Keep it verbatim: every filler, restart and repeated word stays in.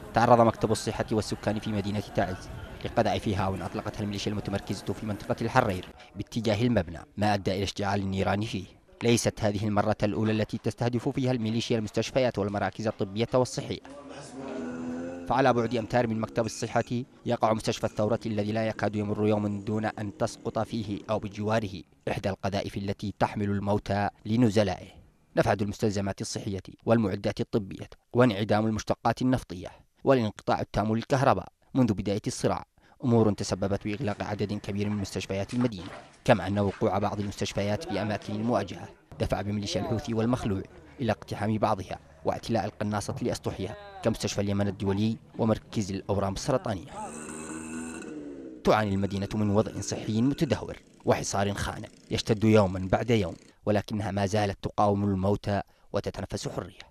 تعرض مكتب الصحة والسكان في مدينة تعز لقذائف هاون أطلقتها الميليشيا المتمركزة في منطقة الحرير باتجاه المبنى، ما أدى إلى اشتعال النيران فيه. ليست هذه المرة الأولى التي تستهدف فيها الميليشيا المستشفيات والمراكز الطبية والصحية، فعلى بعد أمتار من مكتب الصحة يقع مستشفى الثورة الذي لا يكاد يمر يوم دون أن تسقط فيه أو بجواره إحدى القذائف التي تحمل الموتى لنزلائه. نفذ المستلزمات الصحية والمعدات الطبية وانعدام المشتقات النفطية والانقطاع التام للكهرباء منذ بداية الصراع أمور تسببت بإغلاق عدد كبير من مستشفيات المدينة، كما أن وقوع بعض المستشفيات في أماكن المواجهة دفع بميليشيا الحوثي والمخلوع إلى اقتحام بعضها واعتلاء القناصة لأسطحها كمستشفى اليمن الدولي ومركز الأورام السرطانية. تعاني المدينة من وضع صحي متدهور وحصار خانق يشتد يوما بعد يوم، ولكنها ما زالت تقاوم الموت وتتنفس حرية.